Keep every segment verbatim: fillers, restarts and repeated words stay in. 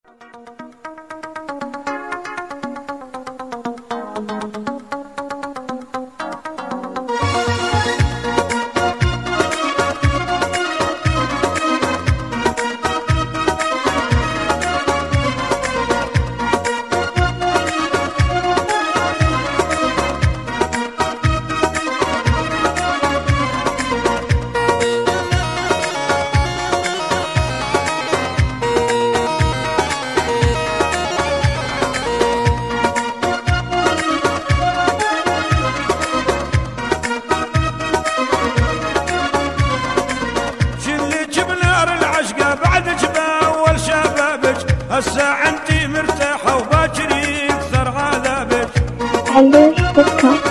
هسه انتي مرتاحة وباكر يكثر عذابك. علوش دوت كوم.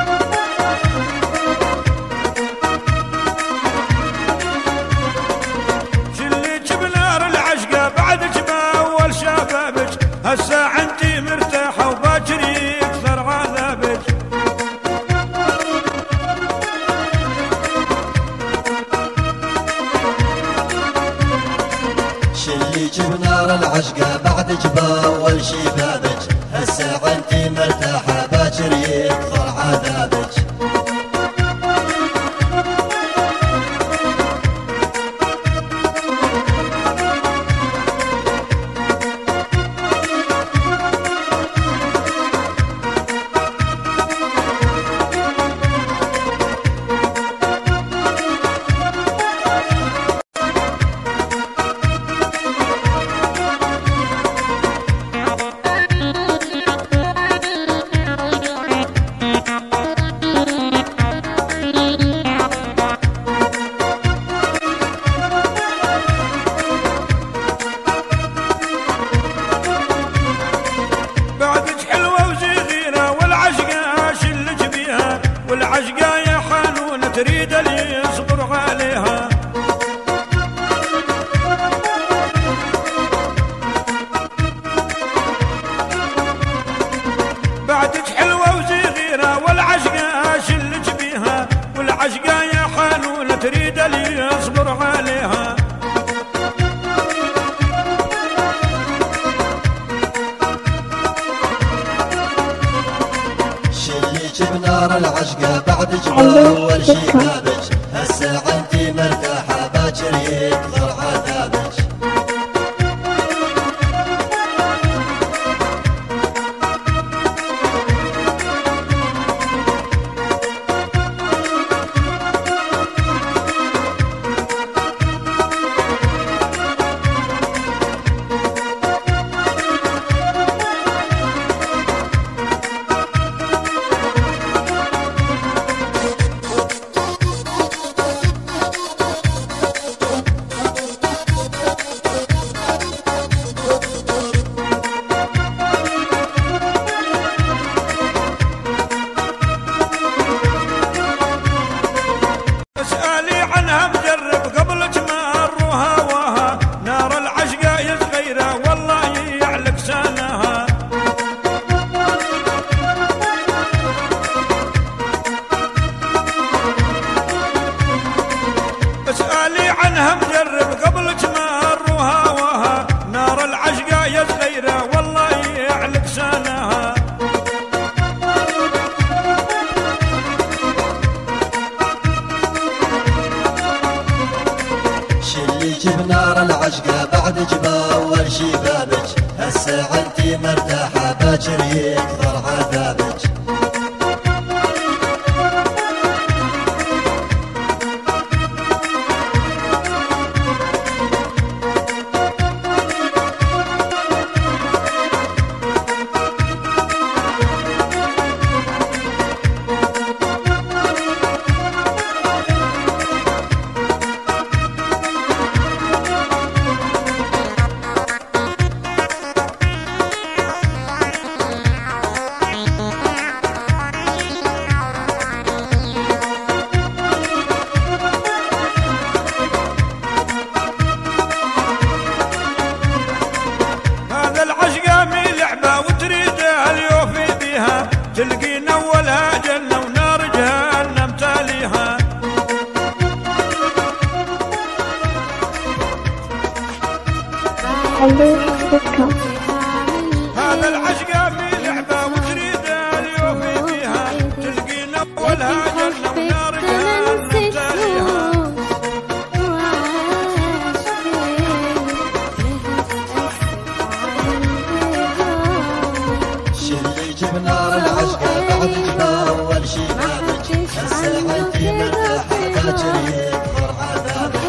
شليك بنار العشقة بعدك بأول شبابك، هسه انتي مرتاحة وباكر يكثر عذابك. شليك بنار العشقة بعدك بأول شبابك، هسه انتي مرتاحة باكر يكثر عذابك. والعشقة يا حنونة تريد اللي يصبر عليها. بعدك حلوة وصغيرة والعشقة شلك بيها، والعشقة يا حنونة تريد اللي يصبر عليها. شليك بنار العشقة بعدك بأول شبابك، هسه انتي مرتاحة باكر يكثر عذابك. اسألي عنها مجرب قبلك ما الروها وها، نار العشقة يا صغيرة والله يعلق سنها. شليك بنار العشقة بعدك بأول شبابك، هسه انتي مرتاحة باكر يكثر عذابك. حلوش دوت كوم. هذا العشق في لعبة وتريد اليوفي فيها، تلقينا أولها جنة ونار جهنم تاليها. شلي يجيب نار العشق بعد جبا أول شي بابك، هسه انتي مرتاحة باكر يكثر عذابك.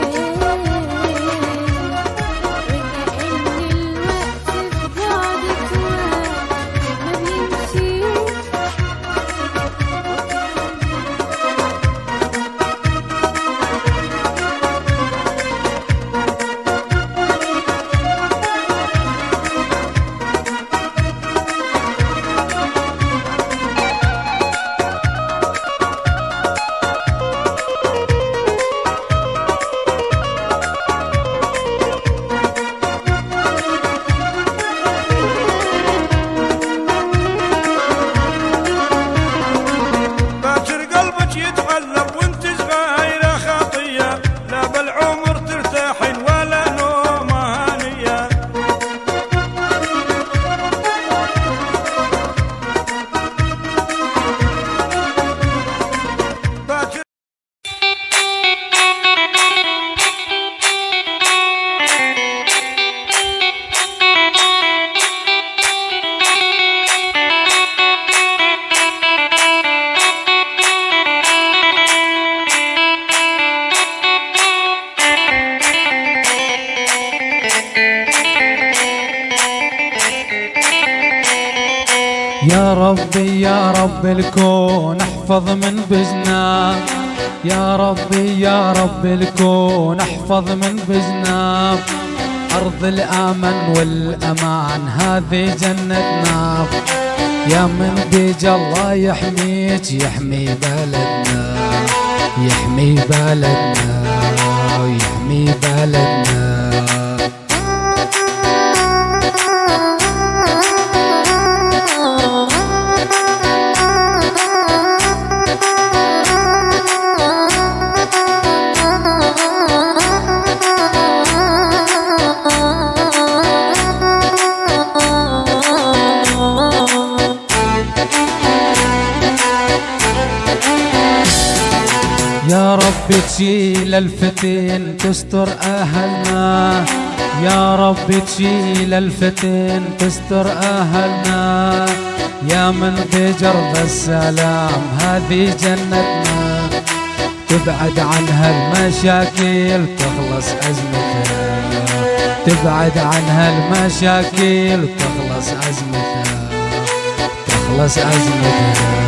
يا ربي يا رب الكون احفظ من بزنا، يا ربي يا رب الكون احفظ من بزنا. أرض الأمن والأمان هذه جنتنا، يا من بيجي الله يحميك يحمي بلدنا، يحمي بلدنا يحمي بلدنا. يا رب تشيل الفتن تستر أهلنا، يا رب تشيل الفتن تستر أهلنا. يا من بجرد السلام هذه جنتنا، تبعد عنها المشاكل تخلص أزمتها، تبعد عنها المشاكل تخلص أزمتها، تخلص أزمتها.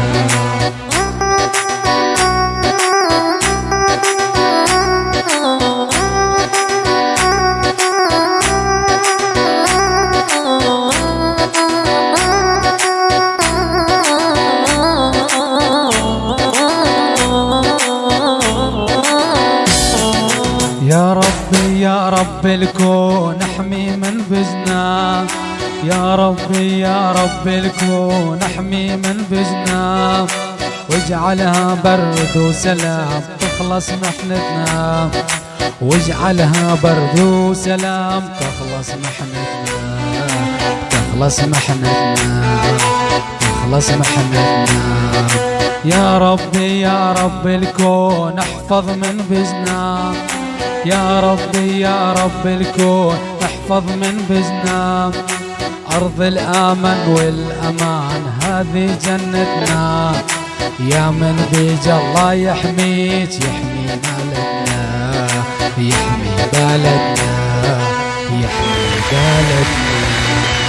يا ربي يا رب الكون احمي من بزنا، يا ربي يا رب الكون احمي من بزنا. واجعلها برد وسلام تخلص محنتنا، واجعلها برد وسلام تخلص محنتنا، تخلص محنتنا، تخلص محنتنا. يا ربي يا رب الكون احفظ من بزنا، يا ربي يا رب الكون احفظ من بزنا. أرض الأمن والأمان هذه جنتنا، يا من بيجي الله يحميك يحمي بلدنا، يحمي بلدنا يحمي بلدنا.